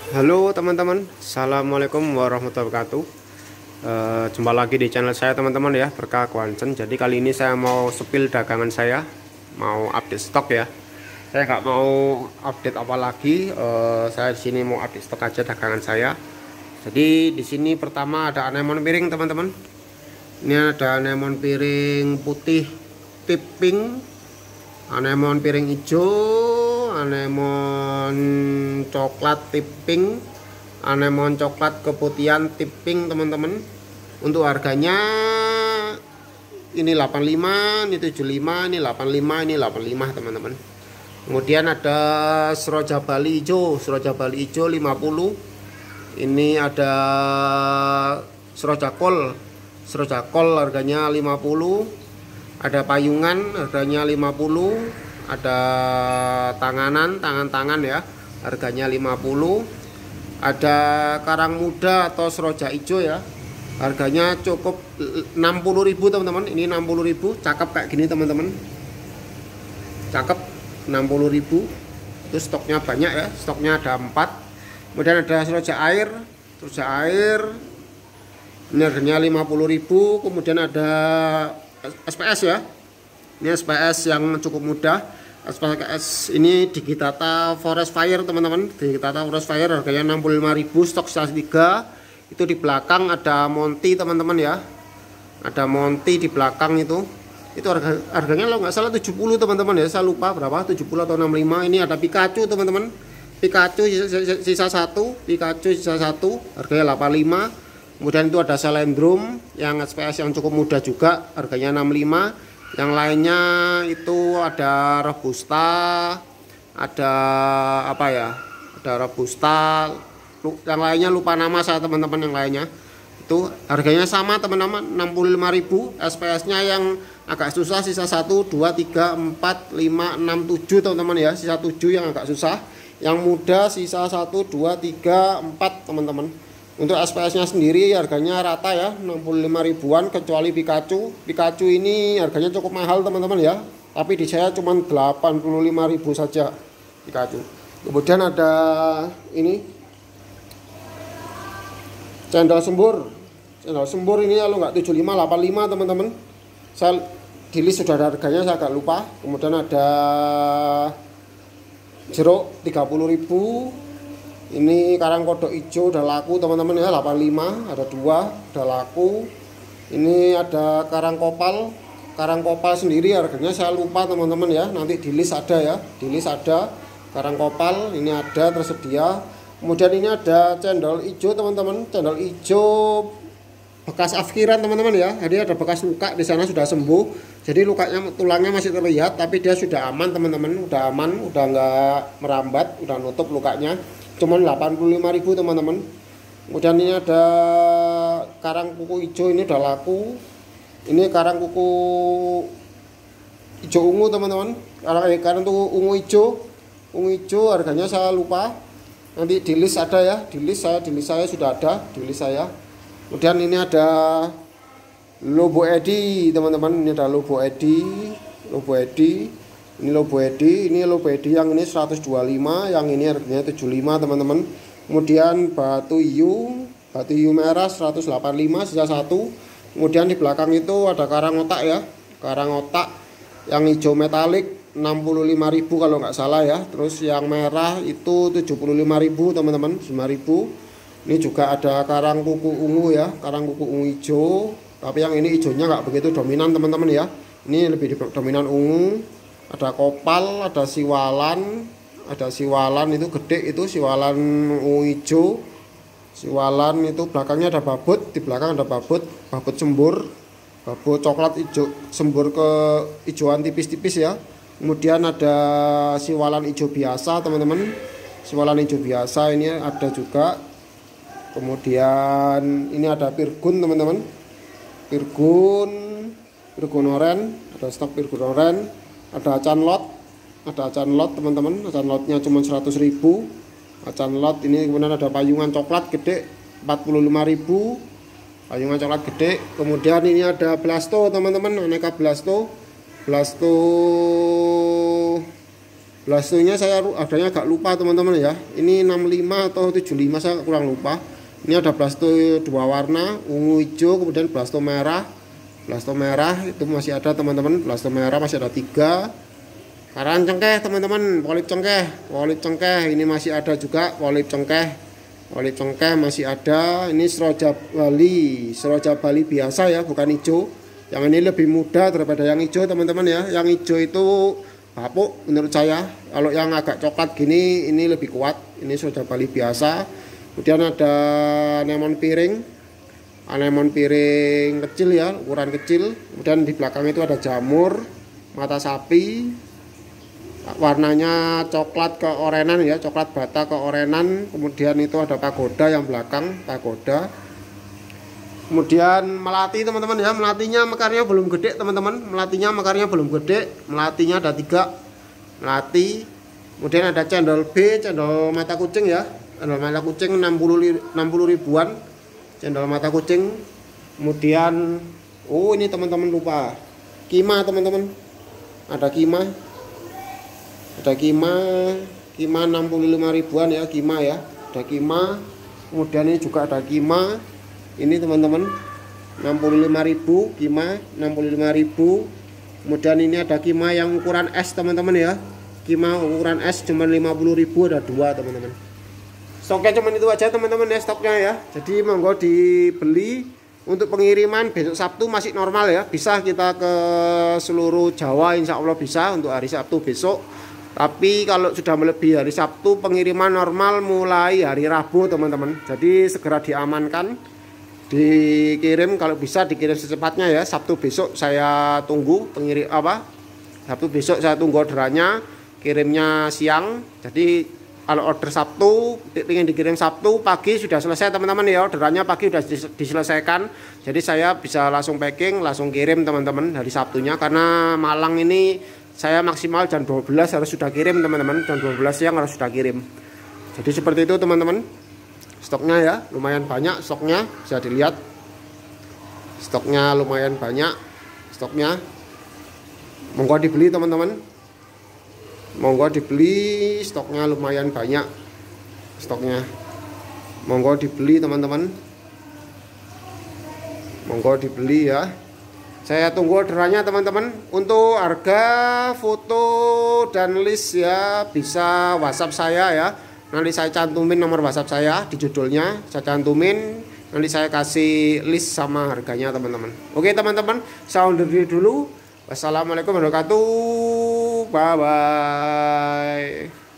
Halo teman-teman, assalamualaikum warahmatullahi wabarakatuh. Jumpa lagi di channel saya teman-teman ya, Berkah Kwansen. Jadi kali ini saya mau spill dagangan saya, mau update stok ya. Saya nggak mau update apa lagi, saya di sini mau update stok aja dagangan saya. Jadi di sini pertama ada anemon piring teman-teman. Ini ada anemon piring putih tip pink, anemon piring hijau, anemon coklat tip pink, anemon coklat keputihan tip pink teman-teman. Untuk harganya ini 85, ini 75, ini 85, ini 85 teman-teman. Kemudian ada seroja Bali hijau, seroja Bali hijau 50. Ini ada seroja kol harganya 50. Ada payungan harganya 50. Ada tangan ya, harganya 50. Ada karang muda atau seroja hijau ya, harganya cukup 60.000 teman-teman. Ini 60.000, cakep kayak gini teman-teman, cakep 60.000. Itu stoknya banyak ya, stoknya ada 4. Kemudian ada seroja air ini harganya 50.000. Kemudian ada SPS ya, ini SPS yang cukup mudah. SPS ini Digitata Forest Fire teman-teman, Digitata Forest Fire harganya 65.000, stok sisa 3. Itu di belakang ada Monty teman-teman ya, ada Monty di belakang itu harganya kalau nggak salah 70 teman-teman ya, saya lupa berapa, 70 atau 65. Ini ada Pikachu teman-teman, Pikachu sisa 1, Pikachu sisa 1 harganya 85. Kemudian itu ada Selendrum yang SPS yang cukup mudah juga, harganya 65. Yang lainnya itu ada Robusta, ada apa ya, ada Robusta, yang lainnya lupa nama saya teman-teman. Yang lainnya itu harganya sama teman-teman, 65.000. SPS nya yang agak susah sisa 1, 2, 3, 4, 5, 6, 7 teman-teman ya, sisa 7 yang agak susah. Yang mudah sisa 1, 2, 3, 4 teman-teman. Untuk SPS nya sendiri harganya rata ya, 65.000-an kecuali Pikachu. Pikachu ini harganya cukup mahal teman-teman ya, tapi di saya cuma 85.000 saja Pikachu. Kemudian ada ini cendol sembur ini kalau nggak 75, 85 teman-teman. Saya di list sudah ada harganya, saya agak lupa. Kemudian ada jeruk 30.000. Ini karang kodok hijau udah laku teman-teman ya, 85, ada 2 udah laku. Ini ada karang kopal sendiri harganya saya lupa teman-teman ya, nanti di list ada ya, di list ada karang kopal ini ada tersedia. Kemudian ini ada cendol hijau teman-teman, cendol hijau bekas afkiran teman-teman ya, jadi ada bekas luka di sana sudah sembuh, jadi lukanya, tulangnya masih terlihat tapi dia sudah aman teman-teman, udah aman, udah nggak merambat, udah nutup lukanya. Cuman 85.000 teman-teman. Kemudian ini ada karang kuku hijau, ini udah laku. Ini karang kuku hijau ungu teman-teman, karang kuku ungu hijau harganya saya lupa, nanti di list ada ya, di list saya sudah ada, di list saya. Kemudian ini ada Lobo Edi teman-teman, ini ada Lobo Edi. Ini Lobo Edi yang ini 125, yang ini harganya 75 teman-teman. Kemudian batu hiu merah 185 sisa 1. Kemudian di belakang itu ada karang otak ya, karang otak yang hijau metalik 65.000 kalau nggak salah ya. Terus yang merah itu 75.000 teman-teman, 5.000. Ini juga ada karang kuku ungu ya, karang kuku ungu hijau, tapi yang ini hijaunya nggak begitu dominan teman-teman ya, ini lebih dominan ungu. Ada kopal, ada siwalan itu gede, itu siwalan ungu hijau. Siwalan itu belakangnya ada babut, di belakang ada babut sembur, babut coklat hijau, sembur ke hijauan tipis-tipis ya. Kemudian ada siwalan hijau biasa teman-teman, siwalan hijau biasa ini ada juga. Kemudian ini ada pirgun teman-teman, pirgun oren, ada stok pirgun oren. Ada acanlot teman-teman, acanlotnya cuma 100.000 acanlot ini. Kemudian ada payungan coklat gede 45.000, payungan coklat gede. Kemudian ini ada blasto teman-teman, aneka blasto blastonya saya adanya agak lupa teman-teman ya, ini 65 atau 75 saya kurang lupa. Ini ada blasto dua warna, ungu hijau, kemudian blasto merah. Blasto merah itu masih ada teman-teman, blasto merah masih ada 3. Karan cengkeh teman-teman, polip cengkeh ini masih ada juga, polip cengkeh masih ada. Ini seroja Bali biasa ya, bukan hijau. Yang ini lebih muda daripada yang hijau teman-teman ya. Yang hijau itu bapuk menurut saya. Kalau yang agak coklat gini ini lebih kuat. Ini seroja Bali biasa. Kemudian ada anemon piring kecil ya, ukuran kecil. Kemudian di belakang itu ada jamur mata sapi, warnanya coklat keorenan ya, coklat bata keorenan. Kemudian itu ada pagoda yang belakang, pagoda. Kemudian melati teman-teman ya, melatinya mekarnya belum gede teman-teman, melatinya ada 3 melati. Kemudian ada cendol B, cendol mata kucing ya, cendol mata kucing 60 ribuan, cendol mata kucing. Kemudian ini teman-teman lupa, kima teman-teman, ada kima 65 ribuan ya, kima ya, ada kima. Kemudian ini juga ada kima, ini teman-teman 65.000, kima 65.000. Kemudian ini ada kima yang ukuran S teman-teman ya, kima ukuran S cuma 50.000, ada 2 teman-teman. Stoknya cuma itu aja teman-teman ya, stoknya ya. Jadi monggo dibeli. Untuk pengiriman besok Sabtu masih normal ya, bisa kita ke seluruh Jawa insya Allah bisa untuk hari Sabtu besok. Tapi kalau sudah melebihi hari Sabtu, pengiriman normal mulai hari Rabu teman-teman. Jadi segera diamankan, dikirim, kalau bisa dikirim secepatnya ya. Sabtu besok saya tunggu Sabtu besok saya tunggu orderannya, kirimnya siang. Jadi kalau order Sabtu, ingin dikirim Sabtu pagi sudah selesai teman-teman ya, orderannya pagi sudah diselesaikan. Jadi saya bisa langsung packing, langsung kirim teman-teman hari Sabtunya. Karena Malang ini saya maksimal jam 12 harus sudah kirim teman-teman, jam 12 siang harus sudah kirim. Jadi seperti itu teman-teman. Stoknya ya lumayan banyak, stoknya bisa dilihat, stoknya lumayan banyak, stoknya monggo dibeli teman-teman, monggo dibeli, stoknya lumayan banyak, stoknya monggo dibeli teman-teman, monggo dibeli ya. Saya tunggu orderannya teman-teman. Untuk harga, foto dan list ya bisa WhatsApp saya ya. Nanti saya cantumin nomor WhatsApp saya di judulnya, saya cantumin, nanti saya kasih list sama harganya teman-teman. Oke teman-teman, saya undur diri dulu. Wassalamualaikum warahmatullahi wabarakatuh. Bye bye.